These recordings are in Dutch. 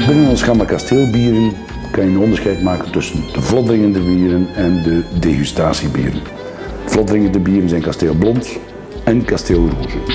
Binnen ons gamma kasteelbieren kan je een onderscheid maken tussen de vlotdringende bieren en de degustatiebieren. Vlotdringende bieren zijn Kasteel Blond en Kasteel Rouge.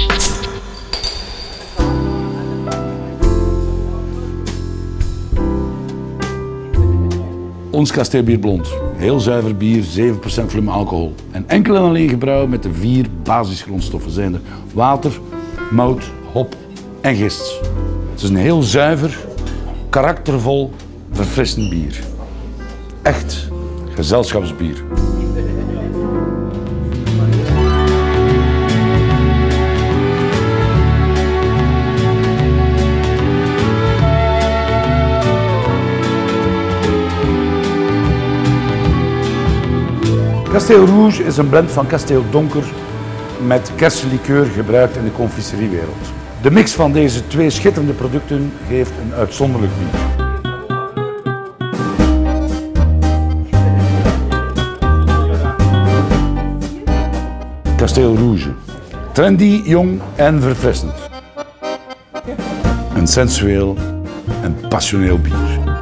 Ons kasteelbier Blond, heel zuiver bier, 7% volume alcohol. En enkel en alleen gebrouwen met de 4 basisgrondstoffen zijn er water, mout, hop en gist. Het is een heel zuiver, karaktervol, verfrissend bier. Echt gezelschapsbier. Kasteel Rouge is een blend van Kasteel Donker met kersenlikeur gebruikt in de confiseriewereld. De mix van deze 2 schitterende producten geeft een uitzonderlijk bier. Kasteel Rouge. Trendy, jong en verfrissend. Een sensueel en passioneel bier.